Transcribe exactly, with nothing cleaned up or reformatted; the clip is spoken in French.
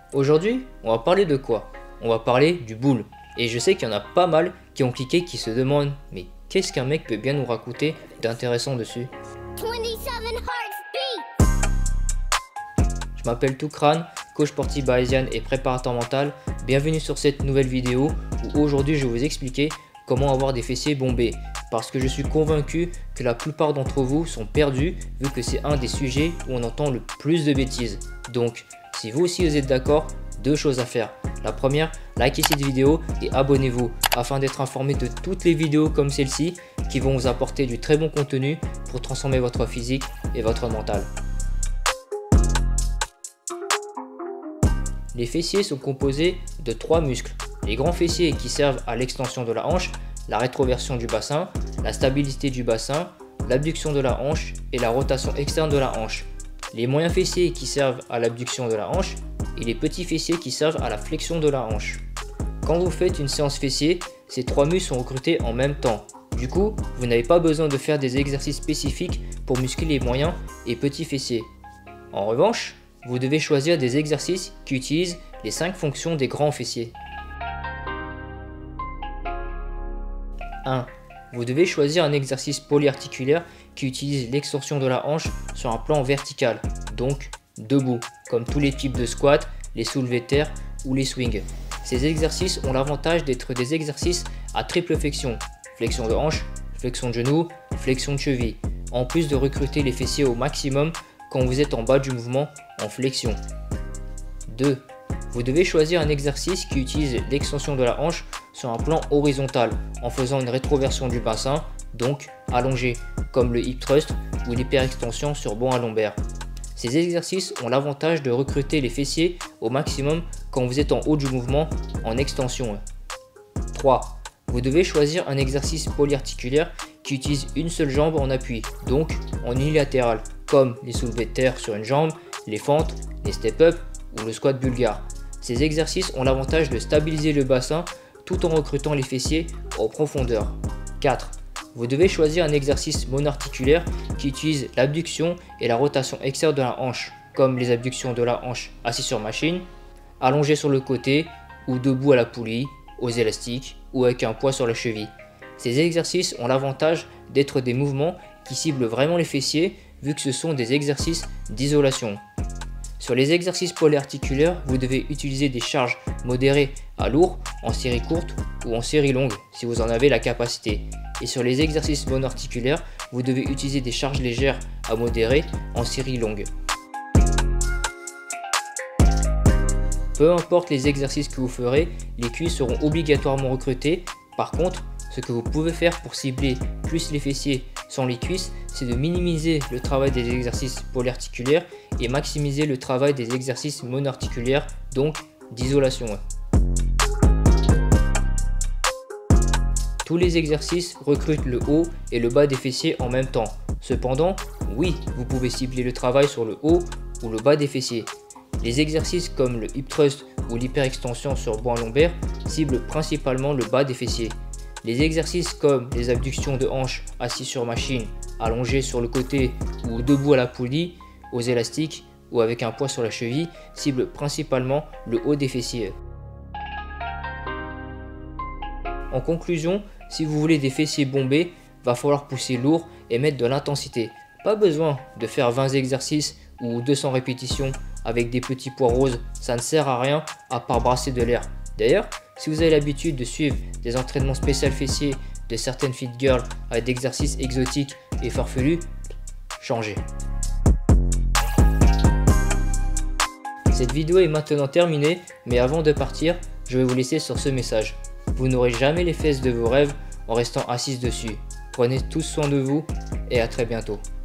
Aujourd'hui, on va parler de quoi? On va parler du boule. Et je sais qu'il y en a pas mal qui ont cliqué, qui se demandent mais qu'est-ce qu'un mec peut bien nous raconter d'intéressant dessus? Je m'appelle Toukran, coach sportif bayésien et préparateur mental. Bienvenue sur cette nouvelle vidéo où aujourd'hui je vais vous expliquer comment avoir des fessiers bombés. Parce que je suis convaincu que la plupart d'entre vous sont perdus vu que c'est un des sujets où on entend le plus de bêtises. Donc si vous aussi vous êtes d'accord, deux choses à faire. La première, likez cette vidéo et abonnez-vous afin d'être informé de toutes les vidéos comme celle-ci qui vont vous apporter du très bon contenu pour transformer votre physique et votre mental. Les fessiers sont composés de trois muscles. Les grands fessiers qui servent à l'extension de la hanche, la rétroversion du bassin, la stabilité du bassin, l'abduction de la hanche et la rotation externe de la hanche. Les moyens fessiers qui servent à l'abduction de la hanche et les petits fessiers qui servent à la flexion de la hanche. Quand vous faites une séance fessier, ces trois muscles sont recrutés en même temps. Du coup, vous n'avez pas besoin de faire des exercices spécifiques pour muscler les moyens et petits fessiers. En revanche, vous devez choisir des exercices qui utilisent les cinq fonctions des grands fessiers. un. Vous devez choisir un exercice polyarticulaire qui utilise l'extension de la hanche sur un plan vertical, donc debout, comme tous les types de squats, les soulevés de terre ou les swings. Ces exercices ont l'avantage d'être des exercices à triple flexion, flexion de hanche, flexion de genou, flexion de cheville, en plus de recruter les fessiers au maximum quand vous êtes en bas du mouvement en flexion. deux. Vous devez choisir un exercice qui utilise l'extension de la hanche sur un plan horizontal en faisant une rétroversion du bassin, donc allongé, comme le hip thrust ou l'hyperextension sur banc à lombaire. Ces exercices ont l'avantage de recruter les fessiers au maximum quand vous êtes en haut du mouvement en extension. trois. Vous devez choisir un exercice polyarticulaire qui utilise une seule jambe en appui, donc en unilatéral, comme les soulevés de terre sur une jambe, les fentes, les step-up ou le squat bulgare. Ces exercices ont l'avantage de stabiliser le bassin tout en recrutant les fessiers en profondeur. quatre. Vous devez choisir un exercice monoarticulaire qui utilise l'abduction et la rotation externe de la hanche, comme les abductions de la hanche assis sur machine, allongé sur le côté ou debout à la poulie, aux élastiques ou avec un poids sur la cheville. Ces exercices ont l'avantage d'être des mouvements qui ciblent vraiment les fessiers vu que ce sont des exercices d'isolation. Sur les exercices polyarticulaires, vous devez utiliser des charges modérées à lourd en série courte ou en série longue si vous en avez la capacité. Et sur les exercices monoarticulaires, vous devez utiliser des charges légères à modérées en série longue. Peu importe les exercices que vous ferez, les cuisses seront obligatoirement recrutées. Par contre, ce que vous pouvez faire pour cibler plus les fessiers sans les cuisses, c'est de minimiser le travail des exercices polyarticulaires et maximiser le travail des exercices monoarticulaires, donc d'isolation. Tous les exercices recrutent le haut et le bas des fessiers en même temps. Cependant, oui, vous pouvez cibler le travail sur le haut ou le bas des fessiers. Les exercices comme le hip thrust ou l'hyperextension sur banc lombaire ciblent principalement le bas des fessiers. Les exercices comme les abductions de hanche assis sur machine, allongé sur le côté ou debout à la poulie, aux élastiques ou avec un poids sur la cheville ciblent principalement le haut des fessiers. En conclusion, si vous voulez des fessiers bombés, va falloir pousser lourd et mettre de l'intensité. Pas besoin de faire vingt exercices ou deux cents répétitions avec des petits poids roses, ça ne sert à rien à part brasser de l'air. D'ailleurs, si vous avez l'habitude de suivre des entraînements spéciaux fessiers de certaines fit girls avec des exercices exotiques et farfelus, changez. Cette vidéo est maintenant terminée, mais avant de partir, je vais vous laisser sur ce message. Vous n'aurez jamais les fesses de vos rêves en restant assise dessus. Prenez tous soin de vous et à très bientôt.